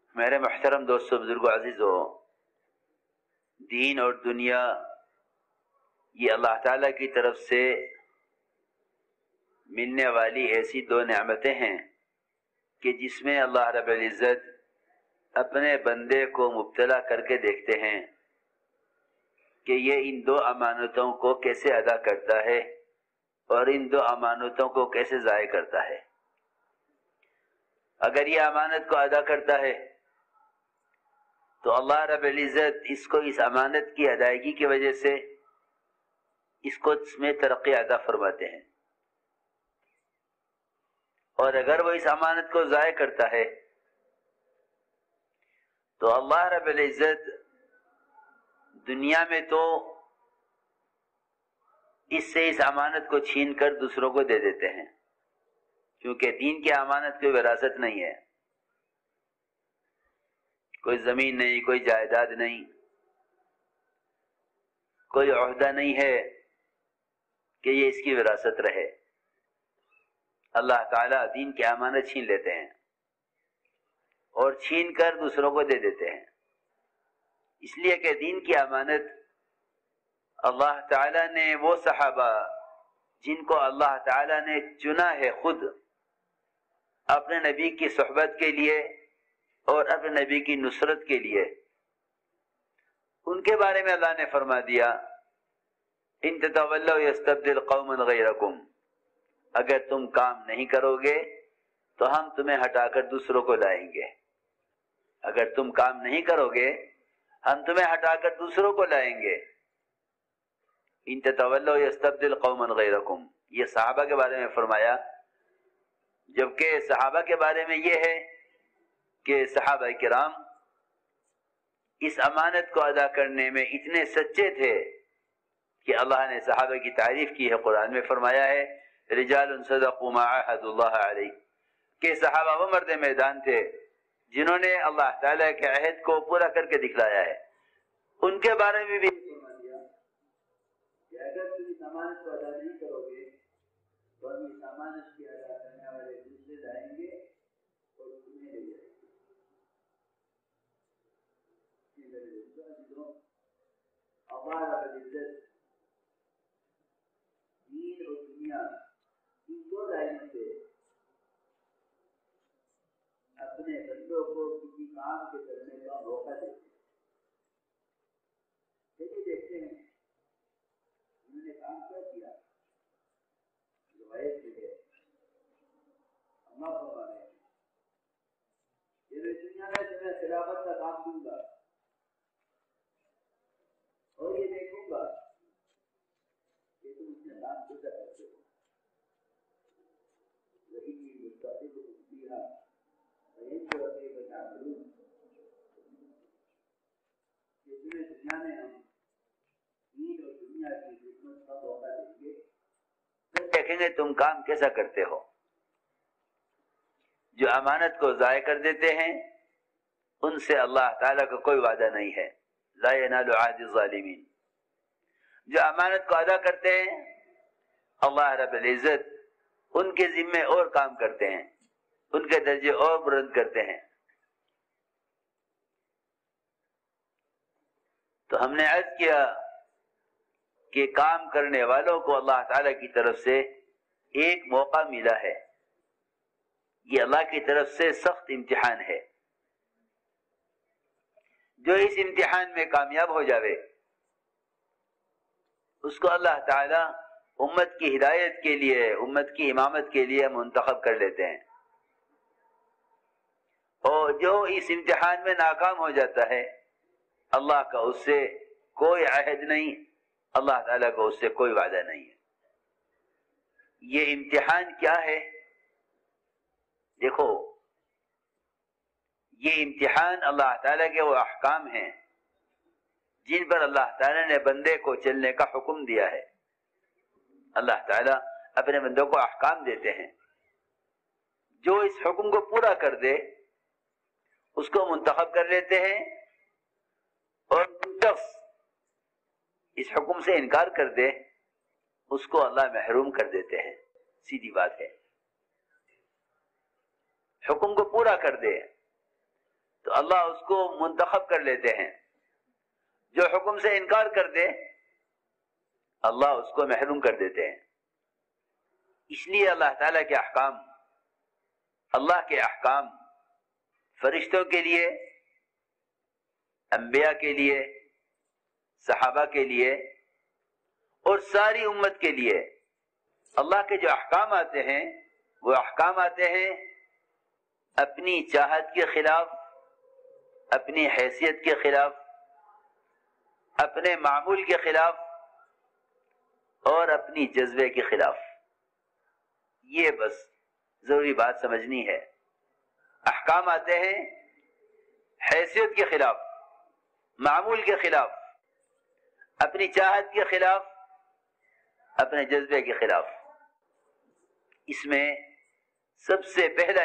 میرے محترم دوستو، بزرگوں، عزیزو، دین اور دنیا یہ اللہ تعالیٰ کی طرف سے ملنے والی ایسی دو نعمتیں ہیں کہ جس میں اللہ رب العزت اپنے بندے کو مبتلا کر کے دیکھتے ہیں کہ یہ ان دو امانتوں کو کیسے ادا کرتا ہے اور ان دو امانتوں کو کیسے ضائع کرتا ہے۔ اگر یہ امانت کو ادا کرتا ہے تو اللہ رب العزت اس کو اس امانت کی ادائیگی کی وجہ سے اس کو اس میں ترقی عطا فرماتے ہیں، اور اگر وہ اس امانت کو ضائع کرتا ہے تو اللہ رب العزت دنیا میں تو اس سے اس امانت کو چھین کر دوسروں کو دے دیتے ہیں، کیونکہ دین کی امانت کوئی وراثت نہیں ہے، کوئی زمین نہیں، کوئی جائیداد نہیں، کوئی عہدہ نہیں ہے کہ یہ اس کی وراثت رہے۔ اللہ تعالیٰ دین کی امانت چھین لیتے ہیں اور چھین کر دوسروں کو دے دیتے ہیں، اس لیے کہ دین کی امانت اللہ تعالیٰ نے وہ صحابہ جن کو اللہ تعالیٰ نے چنا ہے خود اپنے نبی کی صحبت کے لیے اور اپنے نبی کی نصرت کے لیے، ان کے بارے میں اللہ نے فرما دیا ان تتولوا یستبدل قوما غیرکم، اگر تم کام نہیں کرو گے تو ہم تمہیں ہٹا کر دوسروں کو لائیں گے، اگر تم کام نہیں کرو گے ہم تمہیں ہٹا کر دوسروں کو لائیں گے۔ ان تتولوا یستبدل قوما غیرکم، یہ صحابہ کے بارے میں فرمایا، جبکہ صحابہ کے بارے میں یہ ہے کہ صحابہ کرام اس امانت کو ادا کرنے میں اتنے سچے تھے کہ اللہ نے صحابہ کی تعریف کی ہے، قرآن میں فرمایا ہے رجال صدقوا ما عاهدوا الله علیہ، کہ صحابہ وہ مرد میدان تھے جنہوں نے اللہ تعالیٰ کے عہد کو پورا کر کے دکھلایا ہے۔ ان کے بارے میں بھی فرما دیا کہ اگر تم اس امانت کو ادا نہیں کرو گے تو ہم اس امانت کی ادا کرنے والے دوسرے لائیں گے اور تمہیں لے جائیں گے۔ اللہ رب العزت دین اور دنیا ان دو لائنوں سے اپنے بندوں کو کسی کام کے کرنے کا موقع دیتے ہیں۔ چلیے دیکھتے ہیں انہوں نے کام کیا کیا، روایت میں ہے اللہ فرما رہے ہیں کہ میں دنیا میں تمہیں خلافت کا کام دوں گا اور یہ دیکھوں گا کہ تم اس میں کام کیسا کرتے ہو۔ وہی مستقبل کو دیا دنیا میں ہم دین اور دنیا کی خدمت کا موقع دیں گے، پھر دیکھیں گے تم کام کیسا کرتے ہو۔ جو امانت کو ضائع کر دیتے ہیں ان سے اللہ تعالیٰ کا کوئی وعدہ نہیں ہے، لا ینال عہد الظالمین۔ جو امانت کو ادا کرتے ہیں اللہ رب العزت ان کے ذمے اور کام کرتے ہیں، ان کے درجے اور بلند کرتے ہیں۔ تو ہم نے عرض کیا کہ کام کرنے والوں کو اللہ تعالیٰ کی طرف سے ایک موقع ملا ہے، یہ اللہ کی طرف سے سخت امتحان ہے۔ جو اس امتحان میں کامیاب ہو جاوے اس کو اللہ تعالیٰ امت کی ہدایت کے لیے، امت کی امامت کے لیے منتخب کر لیتے ہیں، اور جو اس امتحان میں ناکام ہو جاتا ہے اللہ کا اس سے کوئی عہد نہیں، اللہ تعالیٰ کا اس سے کوئی وعدہ نہیں ہے۔ یہ امتحان کیا ہے؟ دیکھو، یہ امتحان اللہ تعالیٰ کے وہ احکام ہیں جن پر اللہ تعالیٰ نے بندے کو چلنے کا حکم دیا ہے۔ اللہ تعالیٰ اپنے بندوں کو احکام دیتے ہیں، جو اس حکم کو پورا کر دے اس کو منتخب کر لیتے ہیں، اور جو شخص اس حکم سے انکار کر دے اس کو اللہ محروم کر دیتے ہیں۔ سیدھی بات ہے، حکم کو پورا کر دے تو اللہ اس کو منتخب کر لیتے ہیں. جو حکم سے انکار کر دے اللہ اس کو محروم کر دیتے ہیں. اس لیے اللہ تعالیٰ کے احکام، اللہ کے احکام فرشتوں کے لیے، انبیاء کے لیے، صحابہ کے لیے اور ساری امت کے لیے اللہ کے جو احکام آتے ہیں وہ احکام آتے ہیں اپنی چاہت کے خلاف، اپنی حیثیت کے خلاف، اپنے معمول کے خلاف اور اپنی جذبے کے خلاف. یہ بس ضروری بات سمجھنی ہے. احکام آتے ہیں حیثیت کے خلاف، معمول کے خلاف، اپنی چاہت کے خلاف، اپنے جذبے کے خلاف. اس میں سب سے پہلا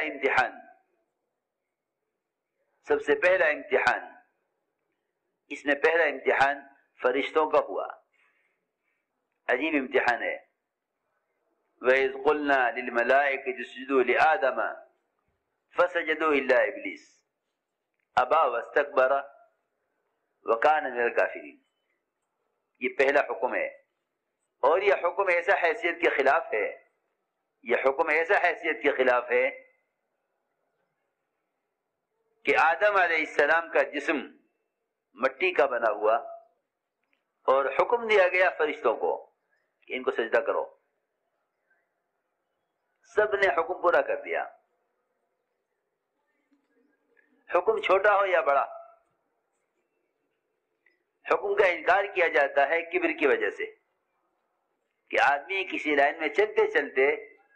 امتحان اس میں پہلا امتحان فرشتوں کا ہوا. عجیب امتحان ہے. وَإِذْ قُلْنَا لِلْمَلَائِكَةِ اسْجُدُوا لِآدَمَ فَسَجَدُوا إِلَّا إِبْلِيسَ أَبَى وَاسْتَكْبَرَ وَكَانَ مِنَ الْكَافِرِينَ. یہ پہلا حکم ہے، اور یہ حکم ایسا حیثیت کے خلاف ہے، یہ حکم ایسا حیثیت کے خلاف ہے کہ آدم علیہ السلام کا جسم مٹی کا بنا ہوا، اور حکم دیا گیا فرشتوں کو کہ ان کو سجدہ کرو. سب نے حکم پورا کر دیا. حکم چھوٹا ہو یا بڑا، حکم کا انکار کیا جاتا ہے کبر کی وجہ سے، کہ آدمی کسی لائن میں چلتے چلتے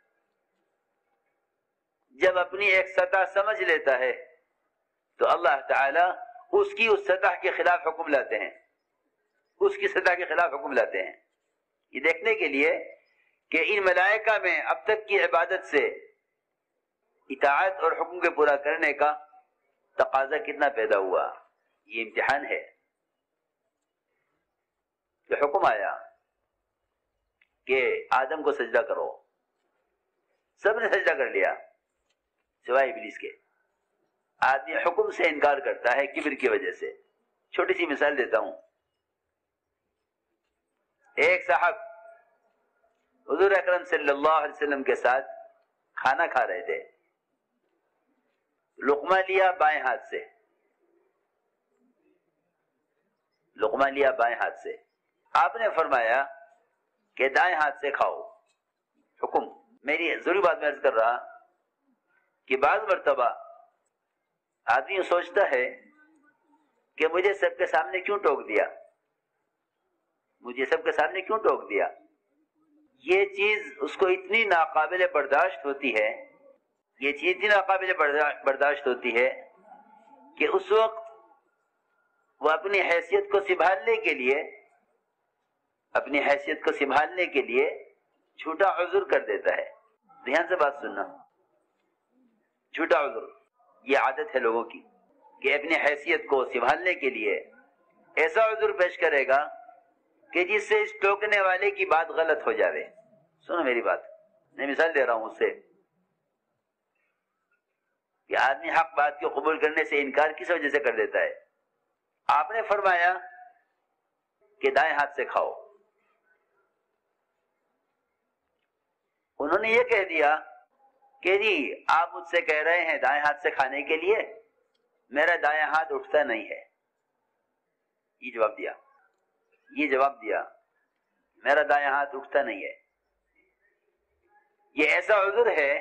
جب اپنی ایک سطح سمجھ لیتا ہے تو اللہ تعالی اس کی اس سطح کے خلاف حکم لاتے ہیں، اس کی سطح کے خلاف حکم لاتے ہیں. یہ دیکھنے کے لیے کہ ان ملائکہ میں اب تک کی عبادت سے اطاعت اور حکم کے پورا کرنے کا تقاضا کتنا پیدا ہوا. یہ امتحان ہے. کہ حکم آیا کہ آدم کو سجدہ کرو، سب نے سجدہ کر لیا سوائے ابلیس کے. آدمی حکم سے انکار کرتا ہے کبر کی وجہ سے. چھوٹی سی مثال دیتا ہوں. ایک صاحب حضور اکرم صلی اللہ علیہ وسلم کے ساتھ کھانا کھا رہے تھے. لقمہ لیا بائیں ہاتھ سے، لقمہ لیا بائیں ہاتھ سے. آپ نے فرمایا کہ دائیں ہاتھ سے کھاؤ. حکم. میری ضروری بات میں عرض کر رہا کہ بعض مرتبہ آدمی سوچتا ہے کہ مجھے سب کے سامنے کیوں ٹوک دیا، مجھے سب کے سامنے کیوں ٹوک دیا. یہ چیز اس کو اتنی ناقابل برداشت ہوتی ہے، یہ چیز اتنی ناقابل برداشت ہوتی ہے کہ اس وقت وہ اپنی حیثیت کو سنبھالنے کے لیے، اپنی حیثیت کو سنبھالنے کے لیے جھوٹا عذر کر دیتا ہے. دھیان سے بات سننا. جھوٹا عذر یہ عادت ہے لوگوں کی کہ اپنی حیثیت کو سنبھالنے کے لیے ایسا عذر پیش کرے گا کہ جس سے اس ٹوکنے والے کی بات غلط ہو جاوے. سنو میری بات، میں مثال دے رہا ہوں اس سے کہ آدمی حق بات کو قبول کرنے سے انکار کس وجہ سے کر دیتا ہے. آپ نے فرمایا کہ دائیں ہاتھ سے کھاؤ. انہوں نے یہ کہہ دیا کہ جی آپ مجھ سے کہہ رہے ہیں دائیں ہاتھ سے کھانے کے لیے، میرا دائیں ہاتھ اٹھتا نہیں ہے. یہ جواب دیا میرا دائیں ہاتھ اٹھتا نہیں ہے. یہ ایسا عذر ہے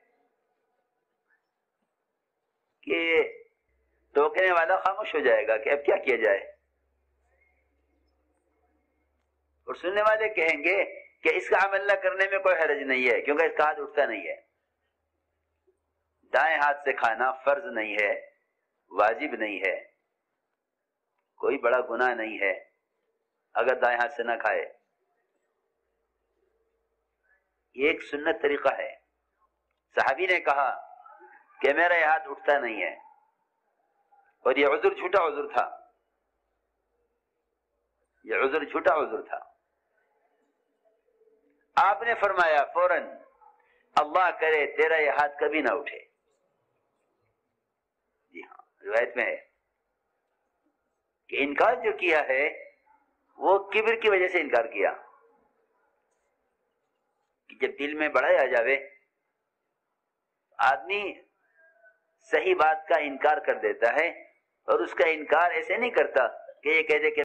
کہ ٹوکنے والا خاموش ہو جائے گا کہ اب کیا کیا جائے، اور سننے والے کہیں گے کہ اس کا عمل نہ کرنے میں کوئی حرج نہیں ہے کیونکہ اس کا ہاتھ اٹھتا نہیں ہے. دائیں ہاتھ سے کھانا فرض نہیں ہے، واجب نہیں ہے، کوئی بڑا گناہ نہیں ہے اگر دائیں ہاتھ سے نہ کھائے. یہ ایک سنت طریقہ ہے. صحابی نے کہا کہ میرا یہ ہاتھ اٹھتا نہیں ہے، اور یہ عذر جھوٹا عذر تھا، یہ عذر جھوٹا عذر تھا. آپ نے فرمایا فوراً اللہ کرے تیرا یہ ہاتھ کبھی نہ اٹھے. جی ہاں، روایت میں ہے کہ انکار جو کیا ہے وہ کبر کی وجہ سے انکار کیا، کہ جب دل میں بڑائی آ جاوے آدمی صحیح بات کا انکار کر دیتا ہے، اور اس کا انکار ایسے نہیں کرتا کہ یہ کہہ دے کہ